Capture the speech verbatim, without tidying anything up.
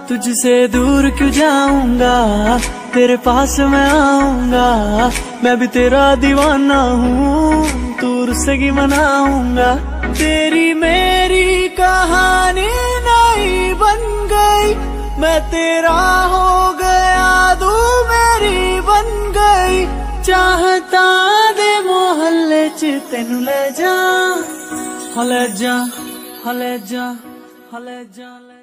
तुझसे दूर क्यों जाऊंगा, तेरे पास मैं आऊंगा। मैं भी तेरा दीवाना हूँ, तू रुस्से मनाऊंगा। तेरी मेरी कहानी नई बन गई, मैं तेरा हो गया, तू मेरी बन गई। चाहता दे मोहल्ले च तेनू ले जा, ले जा, ले जा, ले जा।